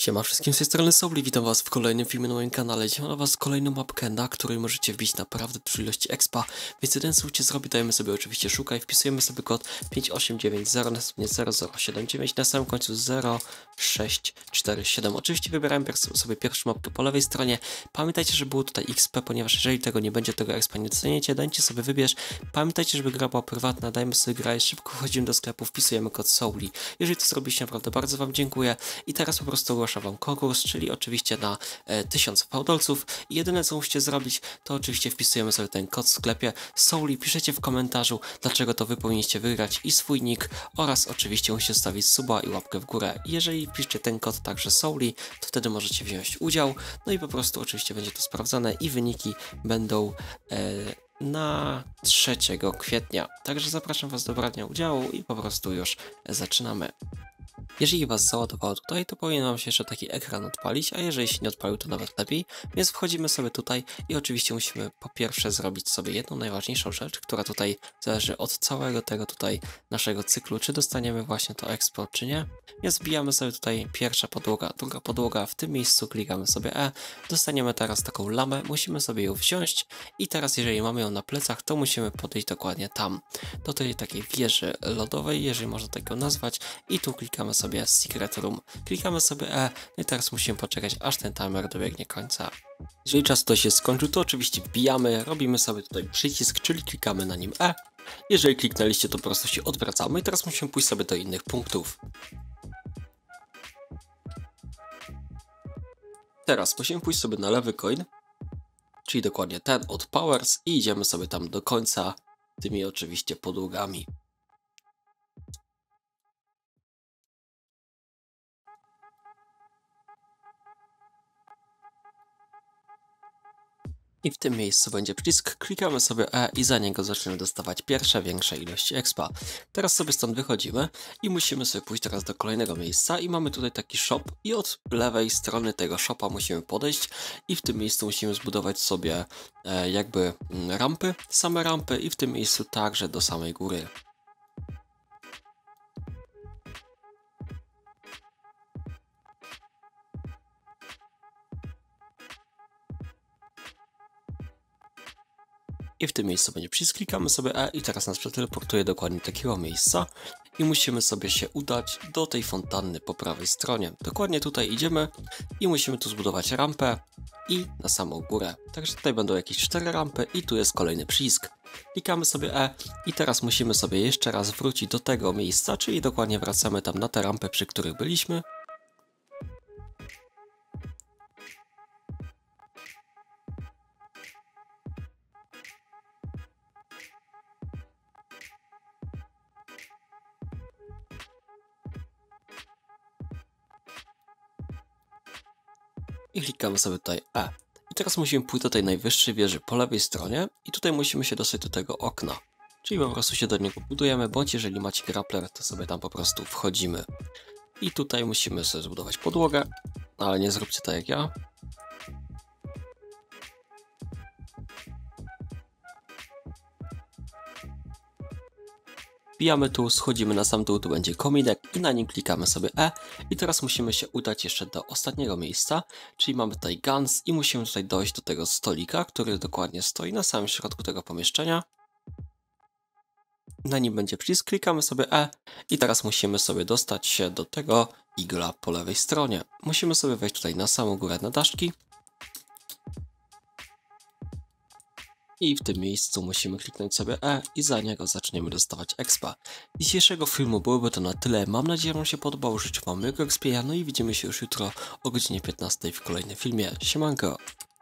Siema wszystkim, z tej strony Souli, witam was w kolejnym filmie na moim kanale. Dzisiaj mam dla was kolejną mapkę, na której możecie wbić naprawdę dużo ilości expa, więc jeden co chcecie zrobić, dajemy sobie oczywiście szukaj, wpisujemy sobie kod 5890, następnie 0079, na samym końcu 0647. Oczywiście wybieramy sobie pierwszą mapkę po lewej stronie. Pamiętajcie, że było tutaj XP, ponieważ jeżeli tego nie będzie, tego expa nie dostaniecie, dajcie sobie wybierz. Pamiętajcie, żeby gra była prywatna, dajmy sobie grać, szybko wchodzimy do sklepu, wpisujemy kod Souli. Jeżeli to zrobiliście, naprawdę bardzo wam dziękuję. I teraz po prostu ogłaszam wam konkurs, czyli oczywiście na 1000 fałdolców. I jedyne co musicie zrobić, to oczywiście wpisujemy sobie ten kod w sklepie Souli, piszecie w komentarzu, dlaczego to wy powinniście wygrać i swój nick, oraz oczywiście musicie stawić suba i łapkę w górę. I jeżeli wpiszecie ten kod także Souli, to wtedy możecie wziąć udział. No i po prostu oczywiście będzie to sprawdzane i wyniki będą na 3 kwietnia. Także zapraszam was do brania udziału i po prostu już zaczynamy. Jeżeli was załadowało tutaj, to powinien wam się jeszcze taki ekran odpalić, a jeżeli się nie odpalił, to nawet lepiej. Więc wchodzimy sobie tutaj i oczywiście musimy po pierwsze zrobić sobie jedną najważniejszą rzecz, która tutaj zależy od całego tego tutaj naszego cyklu, czy dostaniemy właśnie to expo, czy nie. Więc wbijamy sobie tutaj pierwsza podłoga, druga podłoga, w tym miejscu klikamy sobie E, dostaniemy teraz taką lamę, musimy sobie ją wziąć i teraz jeżeli mamy ją na plecach, to musimy podejść dokładnie tam, do tej takiej wieży lodowej, jeżeli można tak ją nazwać, i tu klikamy sobie Secret Room. Klikamy sobie E, no i teraz musimy poczekać, aż ten timer dobiegnie końca. Jeżeli czas to się skończył, to oczywiście wbijamy, robimy sobie tutaj przycisk, czyli klikamy na nim E. Jeżeli kliknęliście, to po prostu się odwracamy i teraz musimy pójść sobie do innych punktów. Teraz musimy pójść sobie na lewy coin, czyli dokładnie ten od Powers, i idziemy sobie tam do końca tymi oczywiście podłogami. I w tym miejscu będzie przycisk, klikamy sobie E i za niego zaczniemy dostawać pierwsze większe ilości expa. Teraz sobie stąd wychodzimy i musimy sobie pójść teraz do kolejnego miejsca i mamy tutaj taki shop i od lewej strony tego shopa musimy podejść i w tym miejscu musimy zbudować sobie jakby rampy, same rampy, i w tym miejscu także do samej góry. I w tym miejscu będzie przycisk, klikamy sobie E i teraz nas przeteleportuje dokładnie do takiego miejsca i musimy sobie się udać do tej fontanny po prawej stronie. Dokładnie tutaj idziemy i musimy tu zbudować rampę i na samą górę. Także tutaj będą jakieś 4 rampy i tu jest kolejny przycisk. Klikamy sobie E i teraz musimy sobie jeszcze raz wrócić do tego miejsca, czyli dokładnie wracamy tam na te rampy, przy których byliśmy. I klikamy sobie tutaj E. I teraz musimy pójść do tej najwyższej wieży po lewej stronie i tutaj musimy się dostać do tego okna. Czyli po prostu się do niego budujemy, bądź jeżeli macie grappler, to sobie tam po prostu wchodzimy. I tutaj musimy sobie zbudować podłogę, ale nie zróbcie tak jak ja. Wbijamy tu, schodzimy na sam dół, tu będzie kominek i na nim klikamy sobie E. I teraz musimy się udać jeszcze do ostatniego miejsca, czyli mamy tutaj Guns i musimy tutaj dojść do tego stolika, który dokładnie stoi na samym środku tego pomieszczenia. Na nim będzie przycisk, klikamy sobie E i teraz musimy sobie dostać się do tego igla po lewej stronie. Musimy sobie wejść tutaj na samą górę na daszki. I w tym miejscu musimy kliknąć sobie E i za niego zaczniemy dostawać expa. Dzisiejszego filmu byłoby to na tyle. Mam nadzieję, że wam się podobał. Życzę wam miłego expienia, no i widzimy się już jutro o godzinie 15 w kolejnym filmie. Siemanko!